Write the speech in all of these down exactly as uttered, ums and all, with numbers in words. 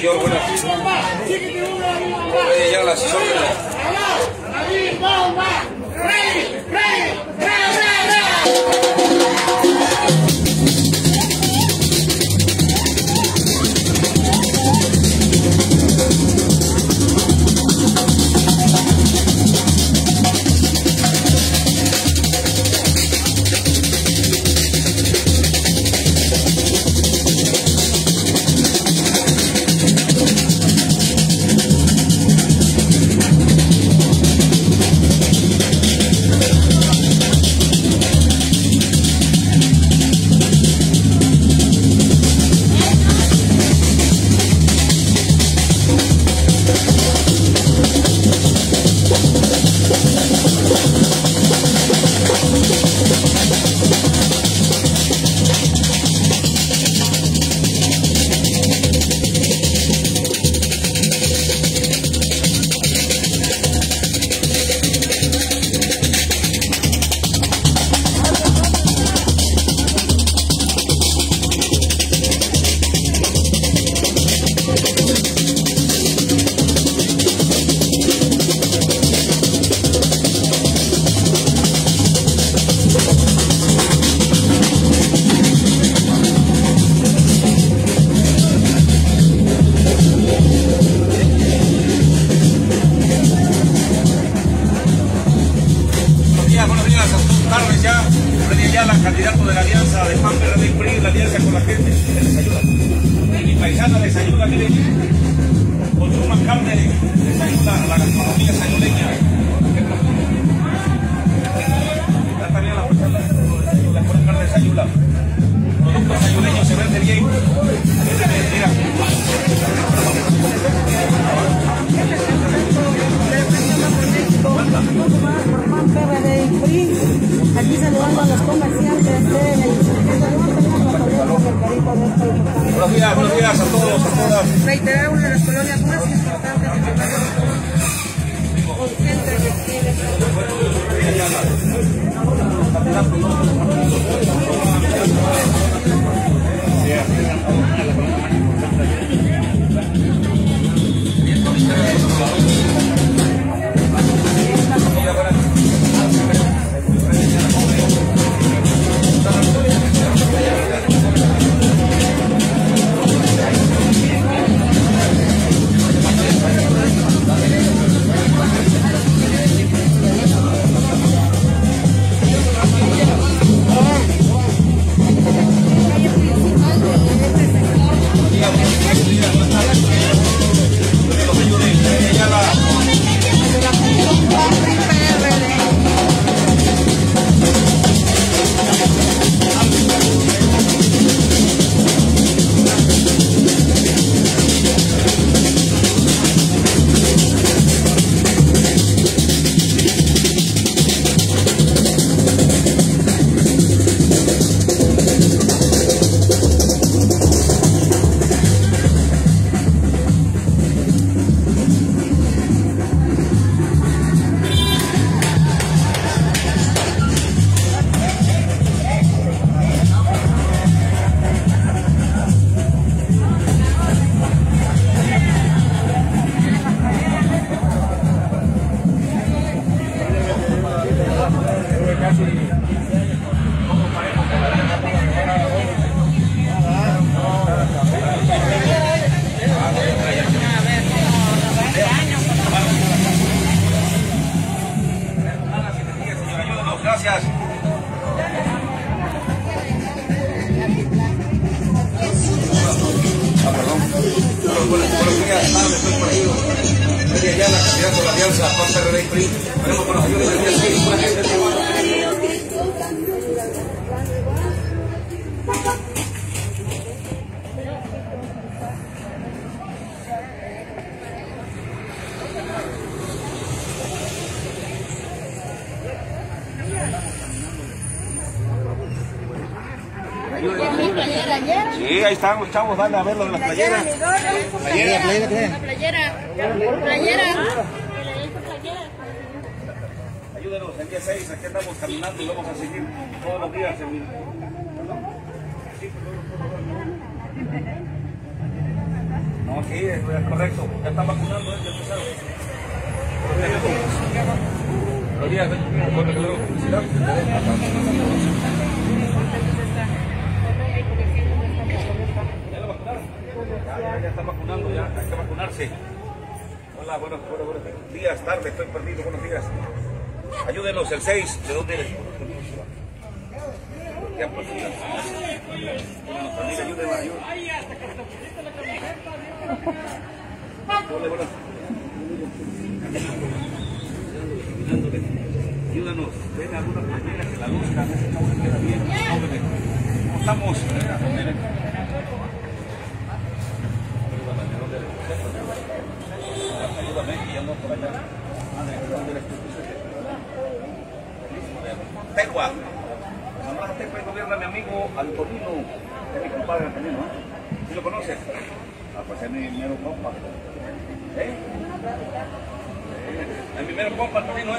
señor, buenas. Ya las órdenes. Candidato de la alianza de P A N, P R D y P R I, la alianza con la gente, les ayuda. Mi paisana les ayuda, miren, consuman carne, les ayuda a la gastronomía sayuleña. Ya también la persona les pone carne de sayula. Productos sayuleños se venden bien. Mira. P R D y P R I, aquí saludando a los comerciantes de Buenos días, buenos días a todos, a todas. Reiterar una de las colonias más importantes de Chicago, con gente que quiere. Gracias. Ah, perdón. Buenos días, Pablo, estoy por ahí. Media Ayala, candidato de la alianza, P A N, P R D y P R I. Venimos con los ayudos del día seis. Buena gente, sí, ahí están los chavos, dale a ver lo de las playeras. Playera, playera, playera. Playera, playera. Ayúdenos, el día seis, aquí andamos caminando y vamos a seguir todos los días en mi... No, Ok, es correcto. Ya están vacunando, ¿eh? Ya empezaron. Buenos días, recuerda que luego publicidad. ¿Ya lo vacunaron? Ya, ya están vacunando, ya hay que vacunarse. Hola, buenos, buenos, buenos días, tarde, estoy perdido, buenos días. Ayúdenos, el seis, ¿de dónde eres? Ya, pues, bueno, familia, ayúdenme, ayúdenme. Hola, buenas. Ayúdanos, ven a algunas familias que la luzca, no se queda bien, jóvenes. ¿Cómo estamos? Ayúdame, que ya no por allá. ¿Dónde eres tú? Tecua. Nomás a Tecua y gobierna mi amigo Antonino, que es mi compadre Antonino, ¿eh? ¿Sí lo conoces? Ah, pues es mi mero compa. ¿Eh? Es mi mero compa Antonino, ¿eh?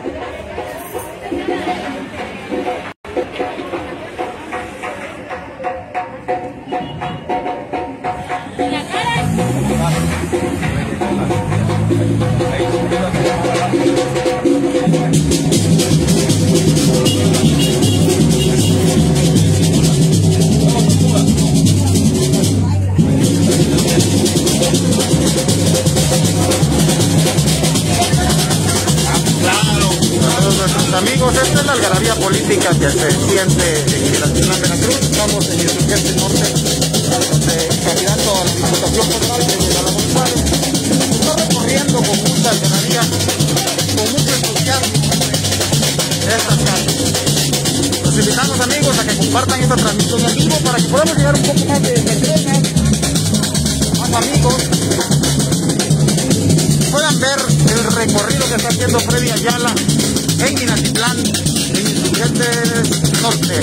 Amigos, esta es la algarabía política que se siente en la ciudad de Veracruz. Estamos en Insurgente Norte, donde el candidato a la Diputación Federal, Freddy González, está recorriendo con mucha algarabía, con mucho entusiasmo estas calles. Los invitamos, amigos, a que compartan esta transmisión en vivo para que podamos llegar un poco más de personas, más amigos, puedan ver el recorrido que está haciendo Freddy Ayala en Minatitlán, en Insurgentes Norte.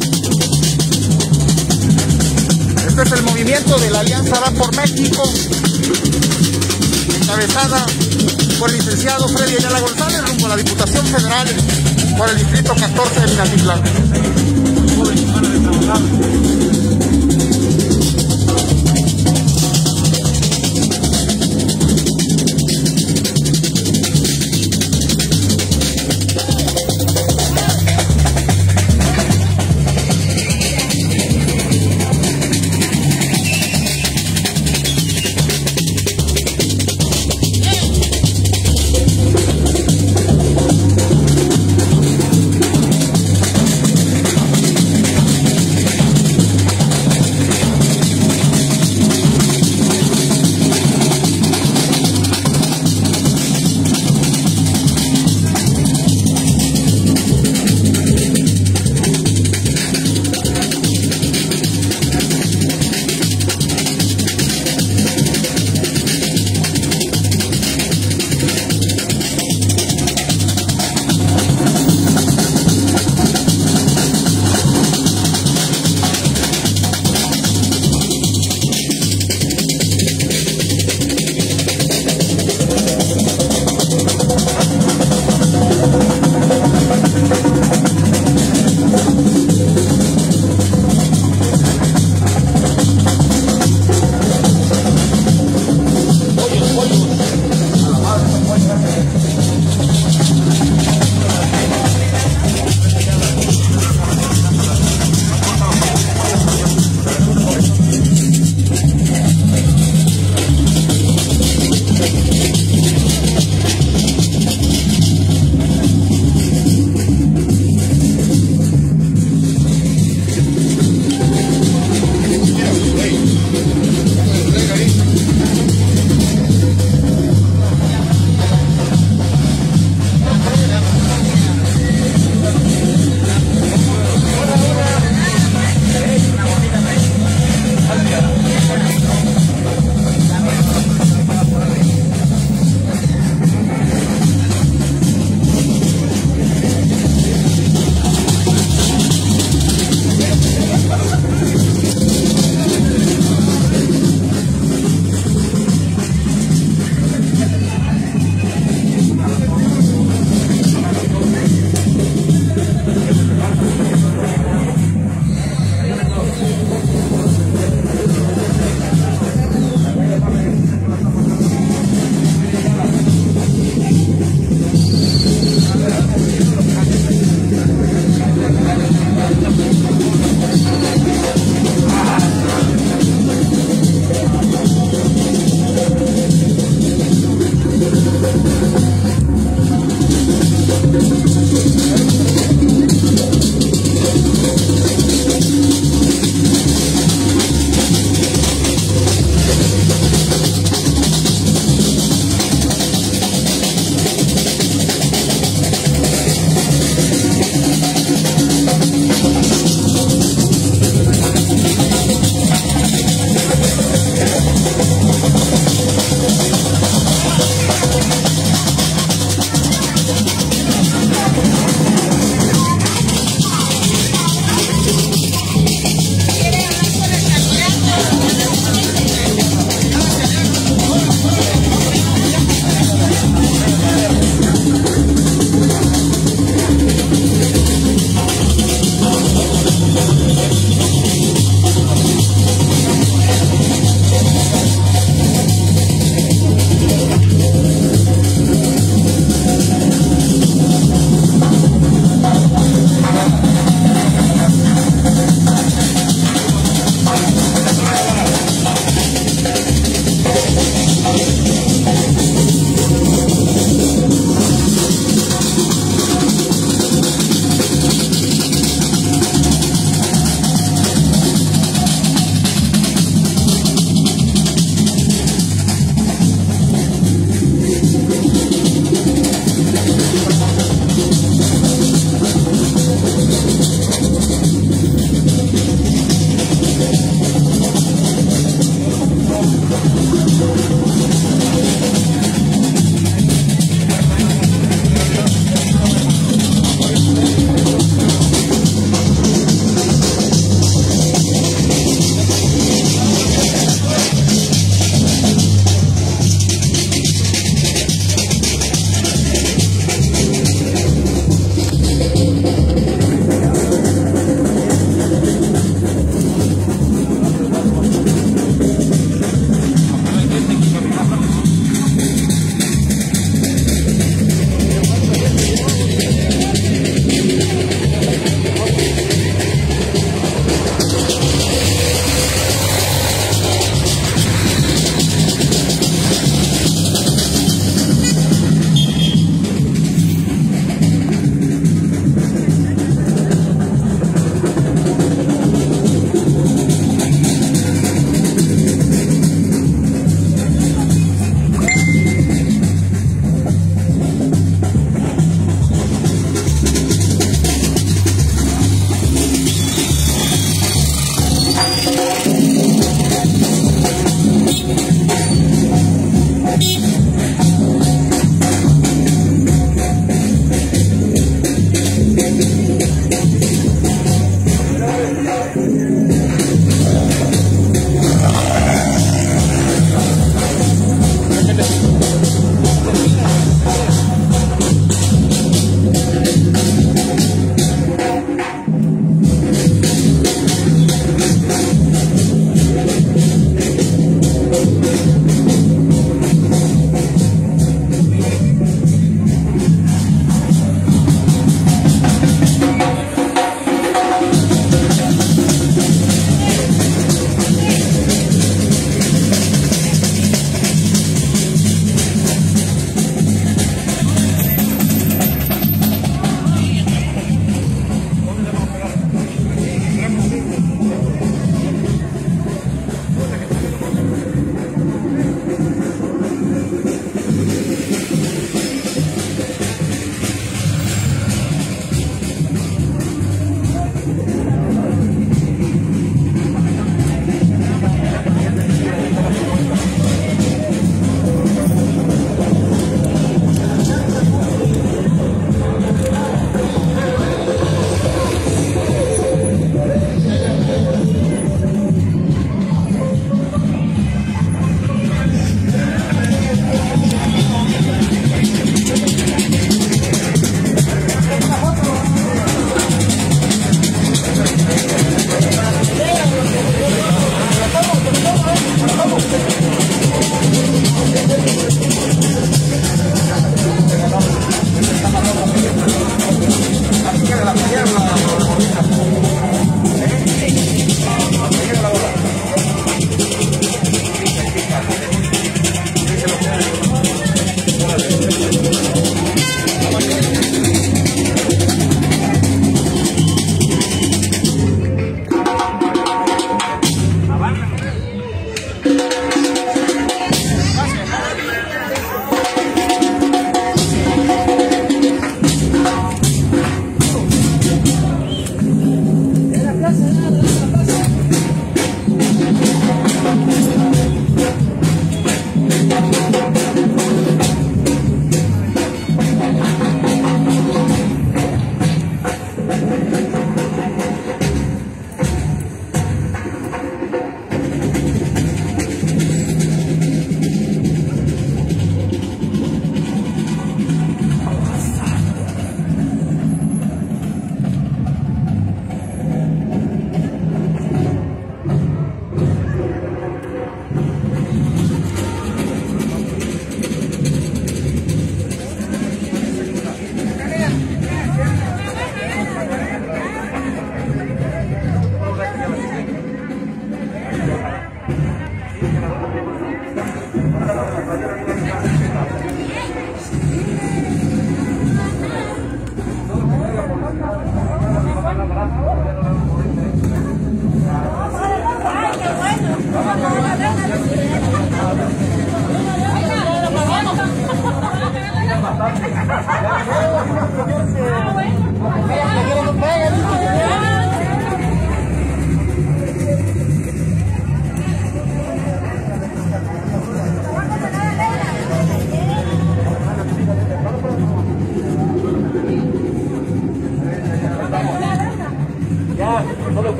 Este es el movimiento de la Alianza Va por México, encabezada por el licenciado Freddy Ayala González, rumbo a la Diputación Federal por el Distrito catorce de Minatitlán.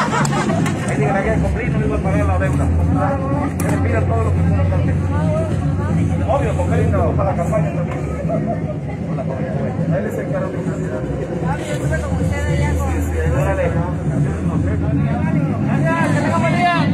Ahí digan, allá cumplir, no le iba a pagar la deuda. Que le pidan todo lo que puedan hacer. Obvio, porque él iba para la campaña también. Él es el cargo de seguridad. Ah, yo estuve con usted allá con... Órale. Gracias, que tenga buen día.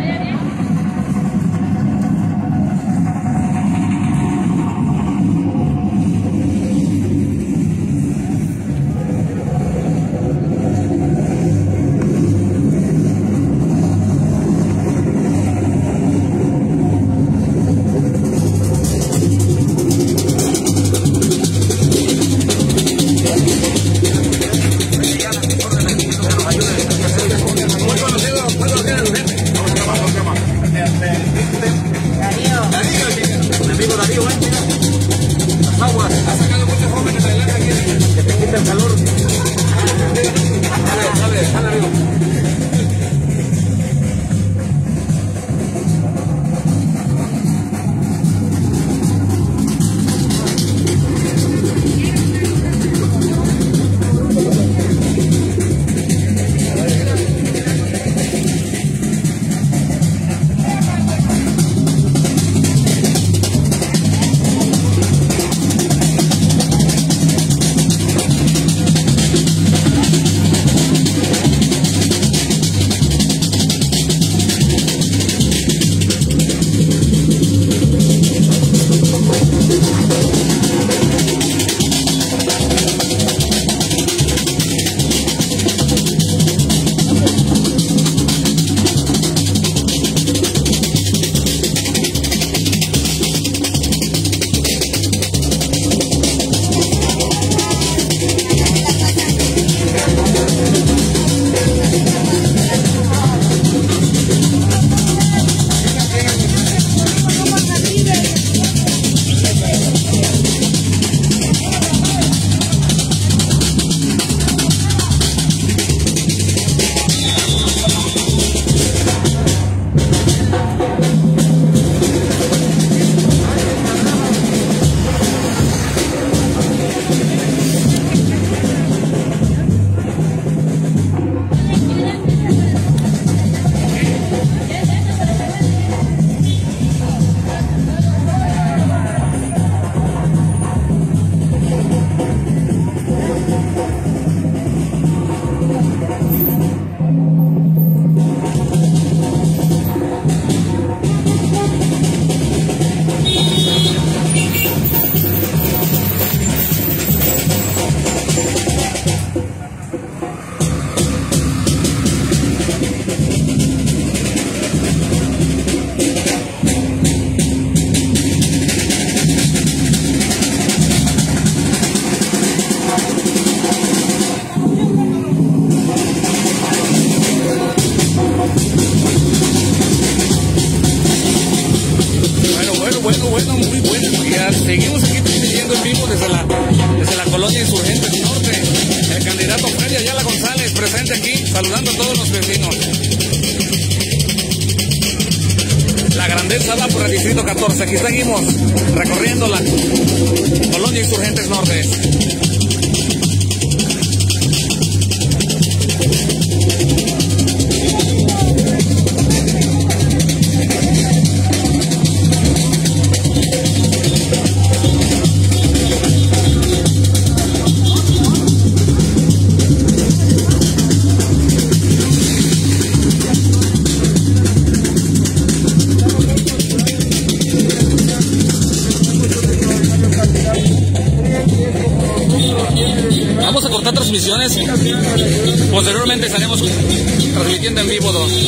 Seguimos aquí transmitiendo en vivo desde la, desde la colonia Insurgentes Norte. El candidato Freddy Ayala González presente aquí, saludando a todos los vecinos. La grandeza va por el distrito catorce. Aquí seguimos recorriendo la colonia Insurgentes Norte. Vamos a cortar transmisiones. Posteriormente estaremos transmitiendo en vivo dos.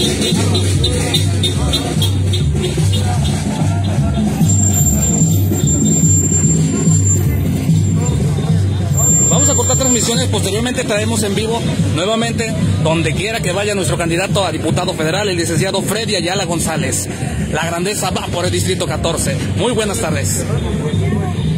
Vamos a cortar transmisiones, posteriormente traemos en vivo nuevamente donde quiera que vaya nuestro candidato a diputado federal, el licenciado Freddy Ayala González. La grandeza va por el distrito catorce. Muy buenas tardes.